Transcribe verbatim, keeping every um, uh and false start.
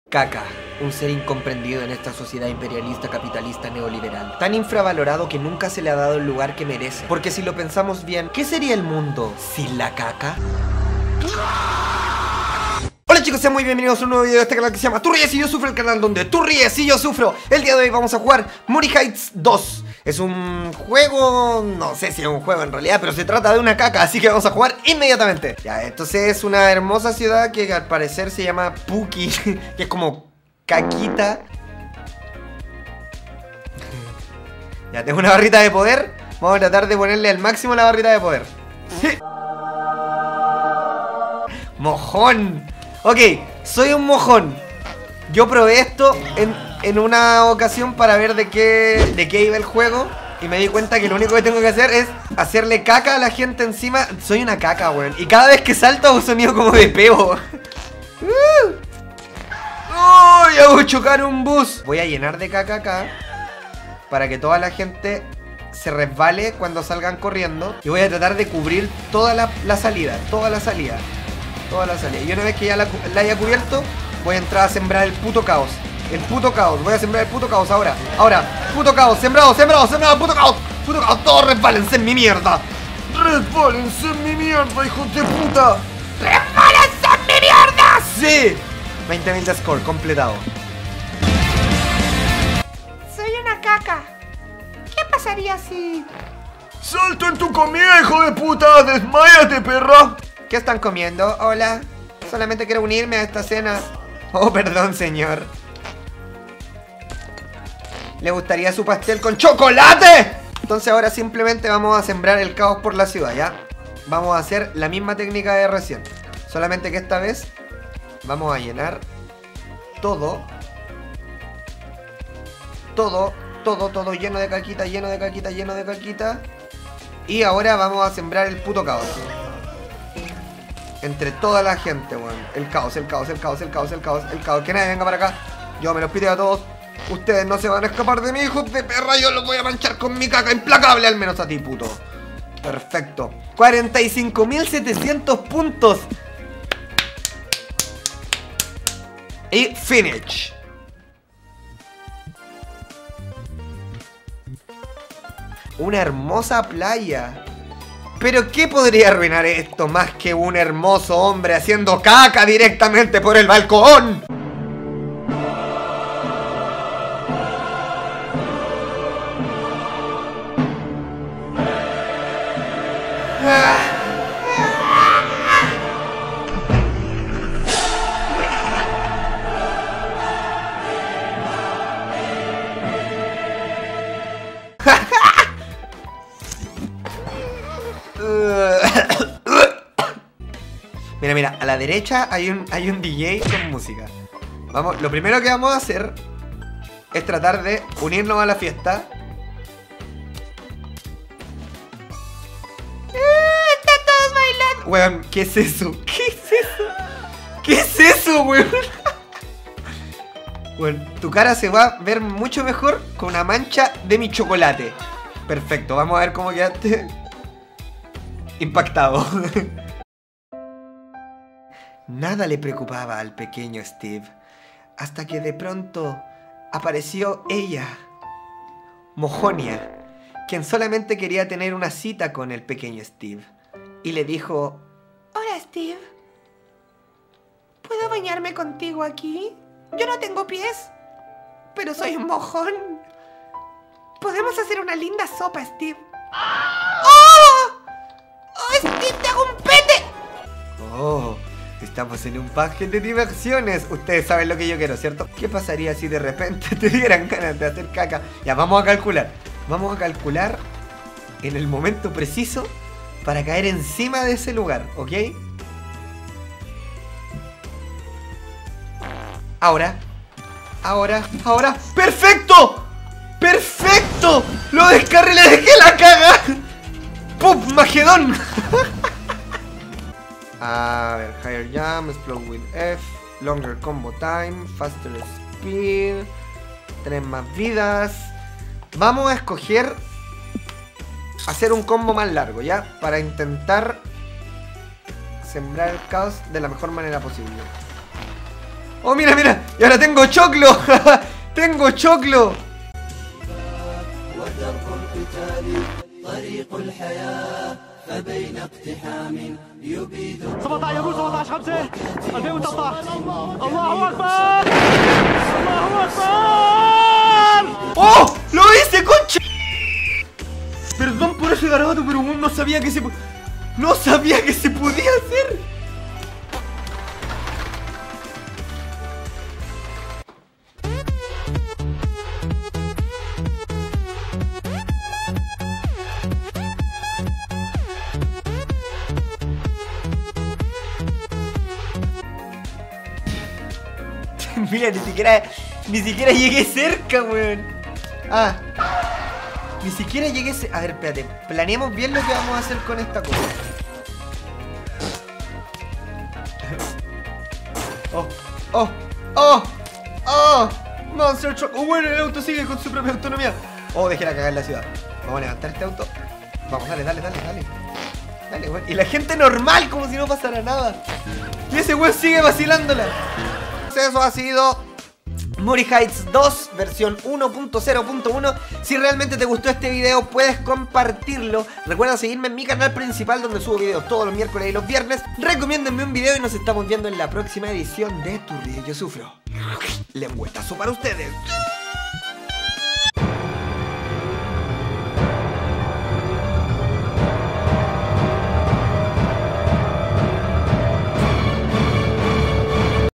Caca, un ser incomprendido en esta sociedad imperialista, capitalista, neoliberal. Tan infravalorado que nunca se le ha dado el lugar que merece. Porque si lo pensamos bien, ¿qué sería el mundo sin la caca? Hola chicos, sean muy bienvenidos a un nuevo video de este canal que se llama Tú ríes y yo sufro, el canal donde tú ríes y yo sufro. El día de hoy vamos a jugar Moody Heights dos. Es un juego, no sé si es un juego en realidad, pero se trata de una caca, así que vamos a jugar inmediatamente. Ya, entonces es una hermosa ciudad que al parecer se llama Puki, que es como caquita. Ya, tengo una barrita de poder. Vamos a tratar de ponerle al máximo la barrita de poder. Mojón. Ok, soy un mojón. Yo probé esto en, en una ocasión para ver de qué, de qué iba el juego. Y me di cuenta que lo único que tengo que hacer es hacerle caca a la gente encima. Soy una caca, weón. Y cada vez que salto hago un sonido como de peo. ¡Uy! ¡Oh! Hago chocar un bus. Voy a llenar de caca acá para que toda la gente se resbale cuando salgan corriendo. Y voy a tratar de cubrir toda la, la salida. Toda la salida. Toda la salida. Y una vez que ya la, la haya cubierto, voy a entrar a sembrar el puto caos. El puto caos. Voy a sembrar el puto caos ahora. Ahora. Puto caos. Sembrado, sembrado, sembrado. Puto caos. Puto caos. Todos resbálense en mi mierda. Resbálense en mi mierda, hijos de puta. Resbálense en mi mierda. Sí. veinte mil de score. Completado. Soy una caca. ¿Qué pasaría si...? ¡Salto en tu comida, hijo de puta! ¡Desmáyate, perra! ¿Qué están comiendo? Hola. Solamente quiero unirme a esta cena. Oh, perdón, señor. ¿Le gustaría su pastel con chocolate? Entonces ahora simplemente vamos a sembrar el caos por la ciudad, ¿ya? Vamos a hacer la misma técnica de recién. Solamente que esta vez vamos a llenar todo. Todo, todo, todo lleno de caquita, lleno de caquita, lleno de caquita. Y ahora vamos a sembrar el puto caos. Entre toda la gente, weón. El caos, el caos, el caos, el caos, el caos, el caos. Que nadie venga para acá. Yo me los pido a todos. Ustedes no se van a escapar de mí, hijos de perra. Yo los voy a manchar con mi caca implacable, al menos a ti, puto. Perfecto. cuarenta y cinco mil setecientos puntos. Y finish. Una hermosa playa. ¿Pero qué podría arruinar esto más que un hermoso hombre haciendo caca directamente por el balcón? Mira, mira, a la derecha hay un, hay un D J con música. Vamos, lo primero que vamos a hacer es tratar de unirnos a la fiesta. ¡Están todos bailando! Weón, ¿qué es eso? ¿Qué es eso? ¿Qué es eso, weón? Weón, tu cara se va a ver mucho mejor con una mancha de mi chocolate. Perfecto, vamos a ver cómo quedaste. Impactado. Nada le preocupaba al pequeño Steve, hasta que de pronto apareció ella, Mojonia, quien solamente quería tener una cita con el pequeño Steve, y le dijo: Hola, Steve. ¿Puedo bañarme contigo aquí? Yo no tengo pies, pero soy un mojón. Podemos hacer una linda sopa, Steve. ¡Oh! ¡Oh, Steve, te hago un pete! Oh, estamos en un parque de diversiones. Ustedes saben lo que yo quiero, ¿cierto? ¿Qué pasaría si de repente te dieran ganas de hacer caca? Ya, vamos a calcular. Vamos a calcular en el momento preciso para caer encima de ese lugar, ¿ok? Ahora. Ahora. Ahora. ¡Perfecto! ¡Perfecto! ¡Lo descarré, le dejé la caga! ¡Pup, Magedón! A ver, higher jump, explode with F, longer combo time, faster speed, tres más vidas. Vamos a escoger hacer un combo más largo, ¿ya? Para intentar sembrar el caos de la mejor manera posible. Oh, mira, mira. Y ahora tengo choclo. Tengo choclo. ¡Oh! ¡Lo hice, concha! Perdón por ese garabato, pero no sabía que se... No sabía que se podía hacer. Mira, ni siquiera... Ni siquiera llegué cerca, weón. Ah. Ni siquiera llegué cerca. A ver, espérate. Planeemos bien lo que vamos a hacer con esta cosa. Oh, oh, oh, oh. Monster Truck. Oh, bueno, el auto sigue con su propia autonomía. Oh, dejé la cagar en la ciudad. Vamos a levantar este auto. Vamos, dale, dale, dale, dale. Dale, weón. Y la gente normal, como si no pasara nada. Y ese weón sigue vacilándola. Eso ha sido Moody Heights dos, versión uno punto cero punto uno. Si realmente te gustó este video, puedes compartirlo. Recuerda seguirme en mi canal principal, donde subo videos todos los miércoles y los viernes. Recomiéndenme un video y nos estamos viendo en la próxima edición de Tu Ríe Yo Sufro. Lengüetazo para ustedes.